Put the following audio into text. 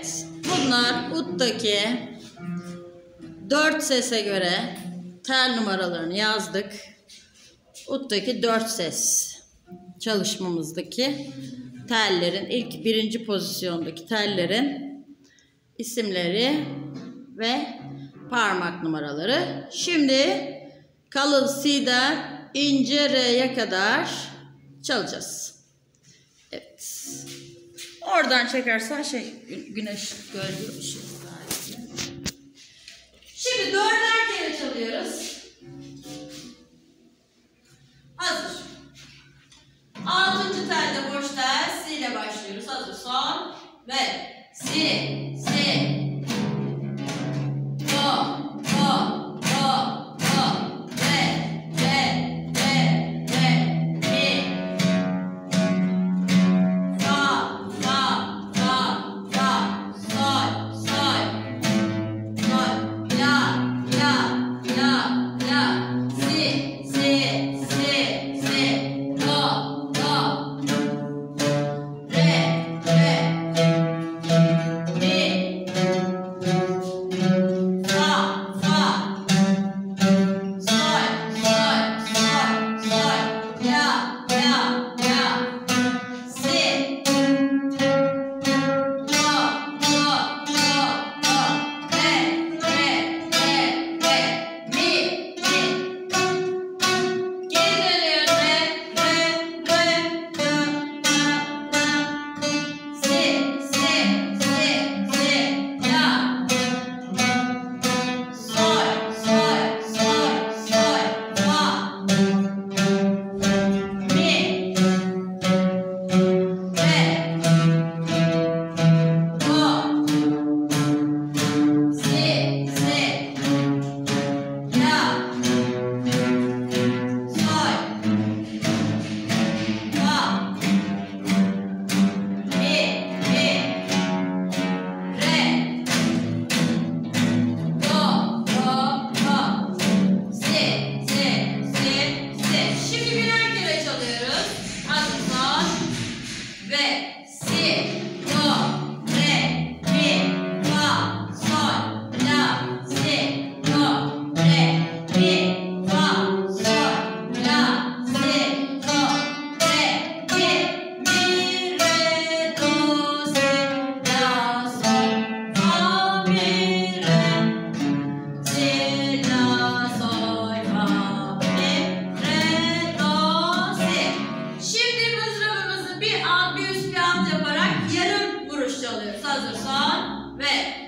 Evet, bunlar uttaki 4 sese göre tel numaralarını yazdık. Uttaki 4 ses çalışmamızdaki tellerin ilk birinci pozisyondaki tellerin isimleri ve parmak numaraları. Şimdi kalın C'den ince R'ye kadar çalacağız. Evet. Oradan çekersen güneş gölge ışığı. Şimdi 4'er kere çalıyoruz. Hazır. 6. telde boş tel Si ile başlıyoruz. Hazır. Son ve Si, Si, Do, Do, Do, Do, Re, Re, Re, Re, Mi, Fa, Fa, Fa, Fa, Sol, Sol, Sol, La, La, La, La, Si, Si, Si, Si, Do, Do, Re, Re, Mi, Fa, Fa, Sol, Sol, Sol, Sol, La, La, La, Si, Do, Do, Do, Do, Re, Re, Re, Re, Mi, Mi. Geri dönüyoruz. Re, Re, Re, La, La, La. Si, Si, Si, Si, La. Sol, Sol, Sol, Sol, Fa. Mi, Re, Do, Si, Si, La. Sol, Fa, Mi, Mi, Re, Do, Do, Do, Si, Si, Si, Si. Şimdi birer kere çalıyoruz. Hazır son ve Si, Do, Re, Mi, Fa, Sol, La, Si, Do, Re, Mi, Fa, Sol, La, Si, Do, Re, Mi, Re, Do, Si, La, Sol, Fa, Mi, Re, Si, La, Sol, Fa, Mi, Re, Do, Si. Şimdi mızrabımızı bir alt bir üst bir alt yaparak yarım vuruş çalıyoruz. Hazır son ve